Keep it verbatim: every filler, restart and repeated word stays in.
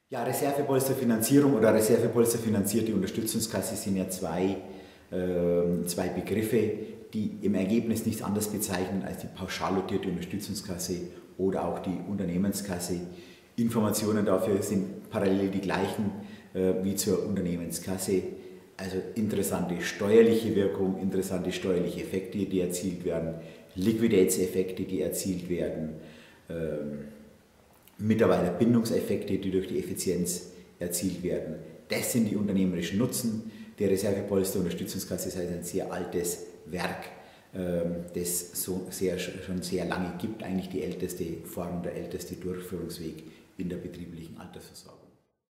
Ja, Reservepolsterfinanzierung oder reservepolsterfinanzierte Unterstützungskasse sind ja zwei, äh, zwei Begriffe, die im Ergebnis nichts anderes bezeichnen als die pauschal dotierte Unterstützungskasse oder auch die Unternehmenskasse. Informationen dafür sind parallel die gleichen äh, wie zur Unternehmenskasse. Also interessante steuerliche Wirkung, interessante steuerliche Effekte, die erzielt werden, Liquiditätseffekte, die erzielt werden, ähm, Mitarbeiterbindungseffekte, die durch die Effizienz erzielt werden. Das sind die unternehmerischen Nutzen. Die Reservepolster-Unterstützungskasse ist ein sehr altes Werk, das so sehr, schon sehr lange gibt, eigentlich die älteste Form, der älteste Durchführungsweg in der betrieblichen Altersversorgung.